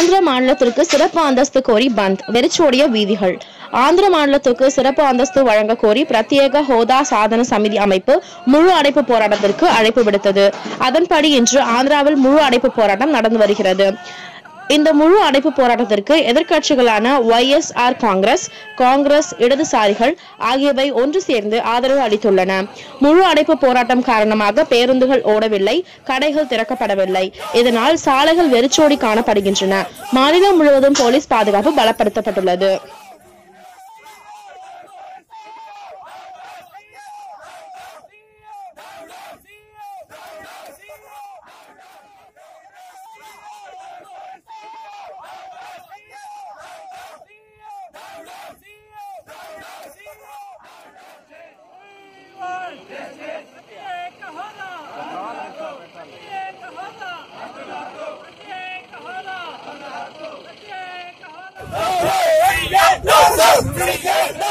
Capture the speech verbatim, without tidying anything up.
ஆந்திர மாநிலத்திற்கு சிறப்பு அந்தஸ்து கோரி பந்த், வெறிச்சோடிய வீதிகள். ஆந்திர மாநிலத்திற்கு சிறப்பு அந்தஸ்து வழங்க கோரி பிரத்யேக ஹோதா சாதன சமிதி அமைப்பு முழு அடைப்பு போராட்டத்திற்கு அழைப்பு விடுத்தது. அதன்படி இன்று ஆந்திராவில் முழு அடைப்பு போராட்டம் நடந்து வருகிறது. இந்த முழு அடைப்பு போராட்டத்திற்கு எதிர்க்கட்சிகளான Y S R Congress, Congress, இடதுசாரிகள் ஆகியவை ஒன்று சேர்ந்து ஆதரவு அளித்துள்ளன. முழு அடைப்பு போராட்டம் காரணமாக பேருந்துகள் ஓடவில்லை, கடைகள் திறக்கப்படவில்லை. இதனால் சாலைகள் வெறிச்சோடி காணப்படுகின்றன. மாநிலம் முழுவதும் போலீஸ் பாதுகாப்பு பலப்படுத்தப்பட்டுள்ளது. No, no, no, no, no, no, no, no, no, no, no, no, no, no,